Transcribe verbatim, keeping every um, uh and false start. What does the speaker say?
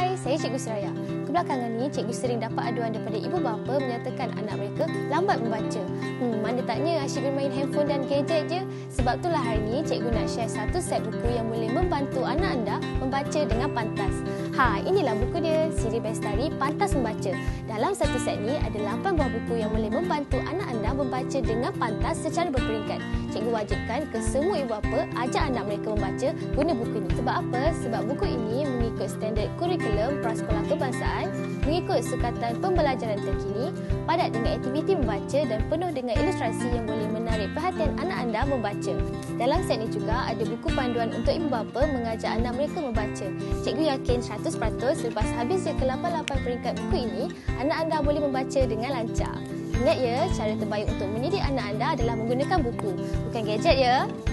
Hai, saya Cikgu Seraya. Kebelakangan ni, cikgu sering dapat aduan daripada ibu bapa menyatakan anak mereka lambat membaca. Hmm, mana taknya asyik bermain handphone dan gadget je. Sebab itulah hari ni, cikgu nak share satu set buku yang boleh membantu anak anda membaca dengan pantas. Ha, inilah buku dia, Siri Bestari Pantas Membaca. Dalam satu set ni, ada lapan buah buku yang boleh membantu anak anda membaca dengan pantas secara berperingkat. Cikgu wajibkan ke semua ibu bapa ajak anak mereka membaca guna buku ini. Sebab apa? Sebab buku ini mengikut standard kurikulum prasekolah kebangsaan, mengikut sukatan pembelajaran terkini, padat dengan aktiviti membaca dan penuh dengan ilustrasi yang boleh menarik perhatian anak anda membaca. Dalam set ini juga ada buku panduan untuk ibu bapa mengajak anak mereka membaca. Cikgu yakin seratus peratus selepas habis je ke lapan lapan peringkat buku ini, anak anda boleh membaca dengan lancar. Ingat ya, cara terbaik untuk mendidik anak anda adalah menggunakan buku, bukan gadget ya.